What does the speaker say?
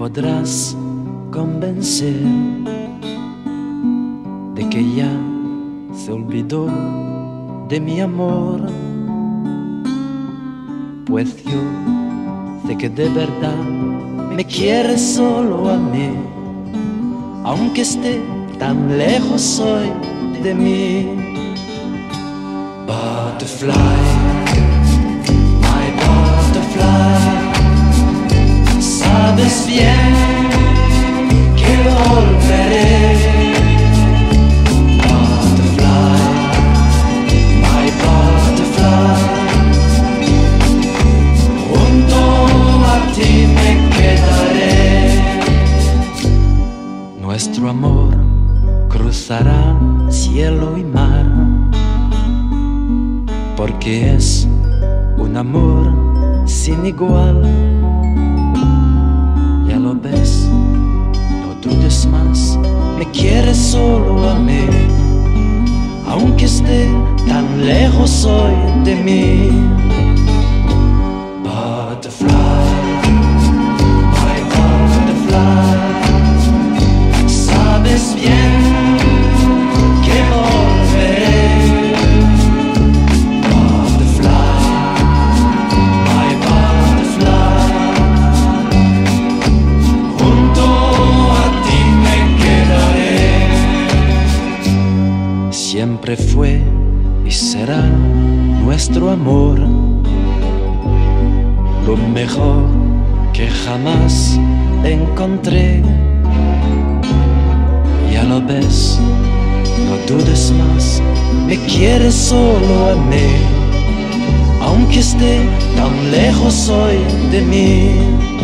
podrás convencer de que ya se olvidó de mi amor, pues yo sé que de verdad me quieres solo a mí, aunque esté tan lejos hoy de mí. Butterfly, my butterfly, sabes bien que volveré. Butterfly, my butterfly, junto a ti me quedaré. Nuestro amor cruzará cielo y mar, porque es un amor sin igual. Ya lo ves, no dudes más, me quieres solo a mí, aunque esté tan lejos hoy de mí. Butterfly, my butterfly, sabes bien que volveré. Siempre fue y será nuestro amor lo mejor que jamás encontré. Ya lo ves, no dudes más, me quieres solo a mí, aunque esté tan lejos hoy de mí.